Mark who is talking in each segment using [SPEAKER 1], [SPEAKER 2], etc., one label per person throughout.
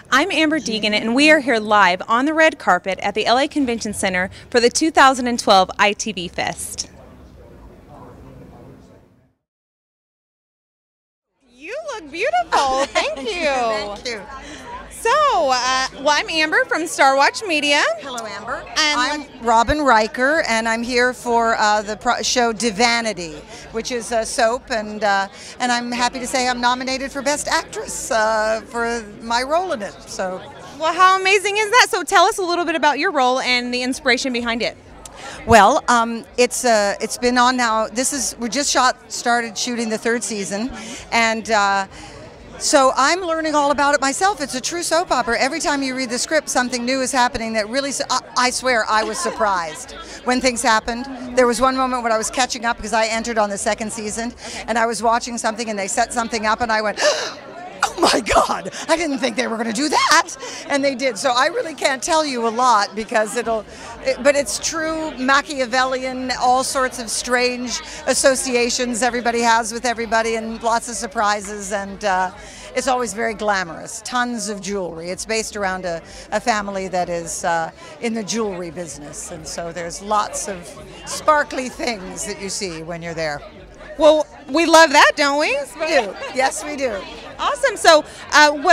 [SPEAKER 1] I'm Amber Deegan, and we are here live on the red carpet at the LA Convention Center for the 2012 ITV Fest. You look beautiful. Thank you.
[SPEAKER 2] Thank you.
[SPEAKER 1] So, I'm Amber from Star Watch Media.
[SPEAKER 2] Hello, Amber.
[SPEAKER 1] And
[SPEAKER 2] I'm Robin Riker, and I'm here for the show Divanity, which is a soap, and I'm happy to say I'm nominated for Best Actress for my role in it. So,
[SPEAKER 1] well, how amazing is that? So, tell us a little bit about your role and the inspiration behind it.
[SPEAKER 2] well, it's been on now. We just started shooting the third season, and. So I'm learning all about it myself. It's a true soap opera. Every time you read the script, something new is happening that really, I swear, I was surprised when things happened. There was one moment when I was catching up because I entered on the second season, and I was watching something and they set something up and I went, oh my God, I didn't think they were going to do that. And they did. So I really can't tell you a lot because but it's true Machiavellian, all sorts of strange associations everybody has with everybody and lots of surprises, and it's always very glamorous. Tons of jewelry. It's based around a family that is in the jewelry business, and so there's lots of sparkly things that you see when you're there.
[SPEAKER 1] Well, we love that, don't we?
[SPEAKER 2] Yes, we do. Yes, we do.
[SPEAKER 1] Awesome. So, what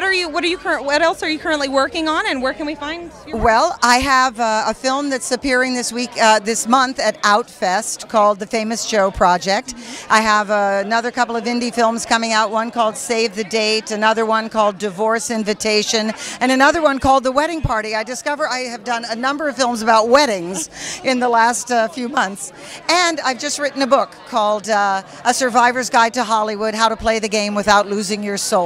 [SPEAKER 1] else are you currently working on, and where can we find your work?
[SPEAKER 2] Well, I have a film that's appearing this month at Outfest called The Famous Joe Project. I have another couple of indie films coming out, one called Save the Date, another one called Divorce Invitation, and another one called The Wedding Party. I discover I have done a number of films about weddings in the last few months. And I've just written a book called A Survivor's Guide to Hollywood, How to Play the Game Without Losing Your Soul.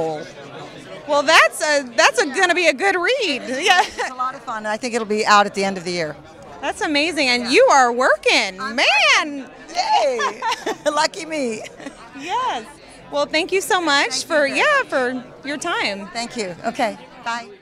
[SPEAKER 1] Well, that's going to be a good read. Yeah,
[SPEAKER 2] it's a lot of fun. I think it'll be out at the end of the year.
[SPEAKER 1] That's amazing, and you are working, man.
[SPEAKER 2] Yay! Lucky me.
[SPEAKER 1] Yes. Well, thank you so much for your time.
[SPEAKER 2] Thank you. Okay. Bye.